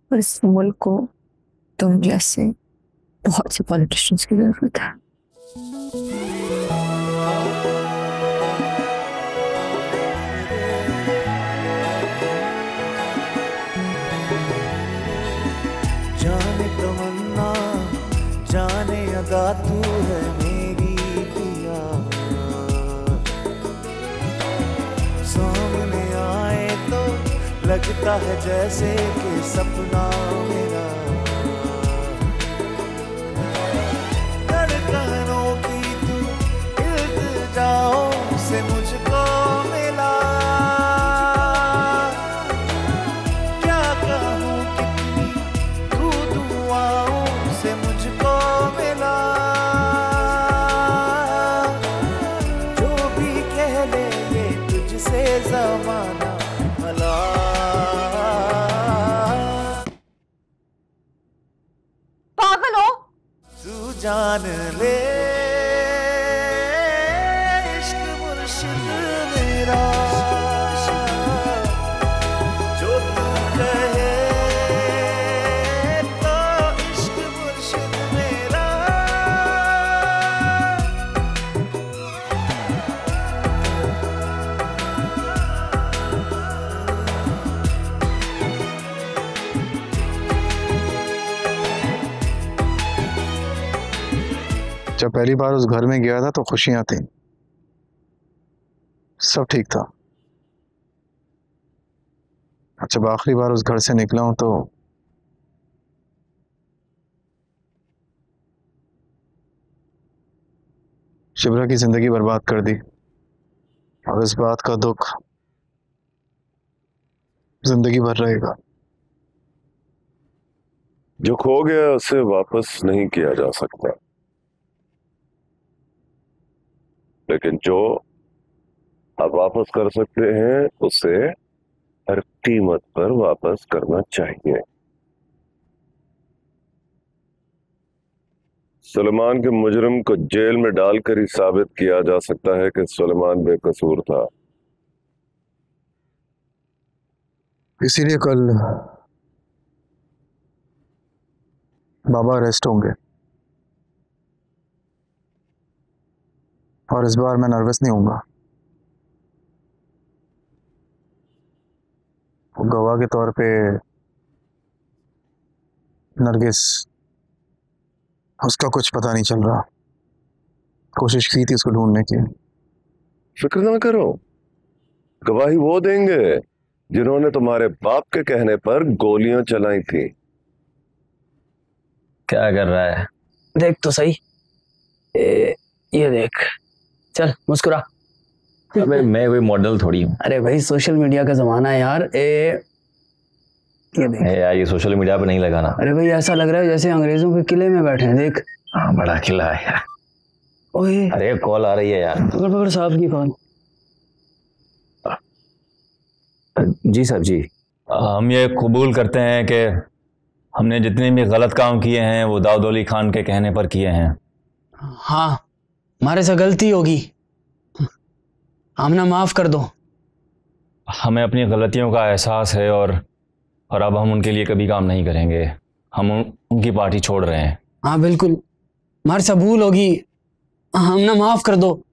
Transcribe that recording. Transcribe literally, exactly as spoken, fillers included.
और इस मुल्क को तुम जैसे बहुत से पॉलिटिशियंस की जरूरत है। जाने तमन्ना जाने अदा तू है मेरी पिया, सामने आए तो लगता है जैसे कि सपना मेरा, धड़कनों की तू इल्तिजाओं से मुझको मिला, क्या कहूँ कितनी तू दुआओं से मुझको मिला, जो भी कह ले ये तुझसे ज़माना भला। पागल हो? तू जान ले इश्क मुर्शिद मेरा, जो तू कहे तो इश्क मुर्शिद मेरा। जब पहली बार उस घर में गया था तो खुशियां थी, सब ठीक था। जब आखिरी बार उस घर से निकला हूं तो शिब्रा की जिंदगी बर्बाद कर दी, और इस बात का दुख जिंदगी भर रहेगा। जो खो गया उसे वापस नहीं किया जा सकता, लेकिन जो आप वापस कर सकते हैं उसे हर कीमत पर वापस करना चाहिए। सुलेमान के मुजरिम को जेल में डालकर ही साबित किया जा सकता है कि सुलेमान बेकसूर था। इसीलिए कल बाबा अरेस्ट होंगे, और इस बार मैं नर्वस नहीं होऊंगा। वो गवाह के तौर पे नरगिस, उसका कुछ पता नहीं चल रहा। कोशिश की थी उसको ढूंढने की। फिक्र ना करो, गवाही वो देंगे जिन्होंने तुम्हारे बाप के कहने पर गोलियां चलाई थी। क्या कर रहा है? देख तो सही। ए, ये देख, चल मुस्कुरा। अबे मैं कोई मॉडल थोड़ी हूँ। अरे भाई सोशल मीडिया का जमाना है यार। ए, ये देख। ए यार ये सोशल मीडिया पे नहीं लगाना। अरे भाई ऐसा लग रहा है जैसे अंग्रेजों के किले में बैठे हैं। देख। हाँ बड़ा किला है यार। ओए अरे कॉल आ रही है यार। पकड़ पकड़ साहब की कॉल। जी साहब जी। हम ये कबूल करते हैं कि हमने जितने भी गलत काम किए हैं वो दाऊद अली खान के कहने पर किए हैं। हाँ हमारे से गलती होगी, हमने माफ कर दो। हमें अपनी गलतियों का एहसास है और और अब हम उनके लिए कभी काम नहीं करेंगे। हम उन, उनकी पार्टी छोड़ रहे हैं। हाँ बिल्कुल, हमारे से भूल होगी, हमने माफ कर दो।